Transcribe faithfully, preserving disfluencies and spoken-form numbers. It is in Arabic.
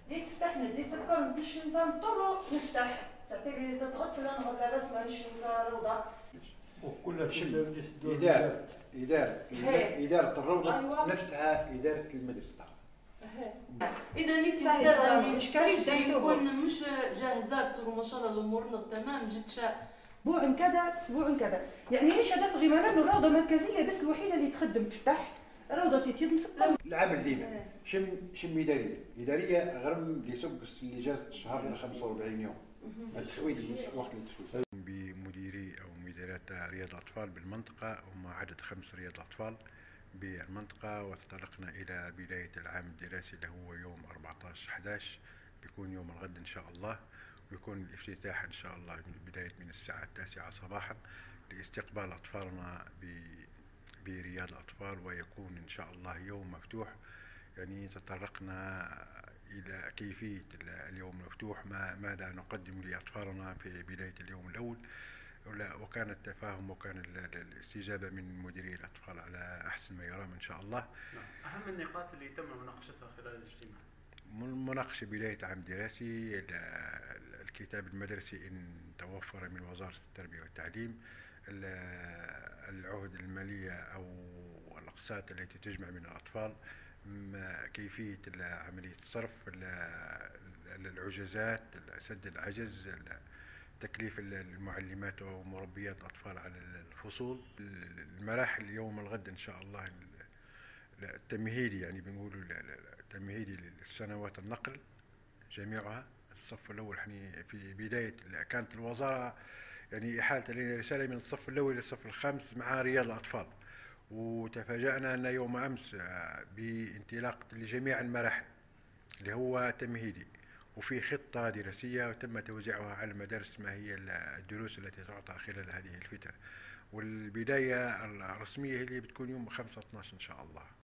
ليس فتحنا ليس كان باش نضطروا نفتح ساتيلي تضغط لنا ولا بس مانيش روضه وكل شم إدارة إدارة إدارة الروضة أيوة. نفسها إدارة المدرسة. اذا انت استاذه من اشكالش يكون مش جاهزات وما شاء الله الامور تمام جد شاء اسبوع كذا اسبوع كذا يعني ايش هدف غير انه الروضه المركزيه بس الوحيده اللي تخدم تفتح روضه يوتيوب مسكره العمل ديما شم شم إدارية إدارية غرم اللي سبق اللي جازت شهر إلى خمسة وأربعين يوم التسويد وقت التسويد. بمديري أو مديريات رياض الأطفال بالمنطقة هم عدد خمس رياض الأطفال بالمنطقة، وتطرقنا إلى بداية العام الدراسي اللي هو يوم أربعة عشر أحد عشر بيكون يوم الغد إن شاء الله، ويكون الافتتاح إن شاء الله من بداية من الساعة التاسعة صباحا لاستقبال أطفالنا برياض الأطفال، ويكون إن شاء الله يوم مفتوح. يعني تطرقنا إلى كيفية اليوم المفتوح، ما ماذا نقدم لأطفالنا في بداية اليوم الأول، وكان التفاهم وكان الاستجابة من مديري الأطفال على أحسن ما يرام إن شاء الله. أهم النقاط اللي تم مناقشتها خلال الاجتماع؟ مناقشة بداية عام دراسي، الكتاب المدرسي إن توفر من وزارة التربية والتعليم، العهد المالية أو الأقساط التي تجمع من الأطفال، كيفية عملية الصرف، العجزات، سد العجز، تكليف المعلمات ومربيات الأطفال على الفصول، المراحل يوم الغد إن شاء الله التمهيدي، يعني بنقولوا التمهيدي للسنوات النقل جميعها. الصف الأول يعني في بداية كانت الوزارة يعني إحالت إلينا رسالة من الصف الأول إلى الصف الخامس مع رياض الأطفال، وتفاجأنا أن يوم أمس بانطلاق لجميع المراحل اللي هو تمهيدي، وفي خطة دراسية وتم توزيعها على المدارس ما هي الدروس التي تعطى خلال هذه الفترة، والبداية الرسمية هي اللي بتكون يوم خمسة اثناشر إن شاء الله.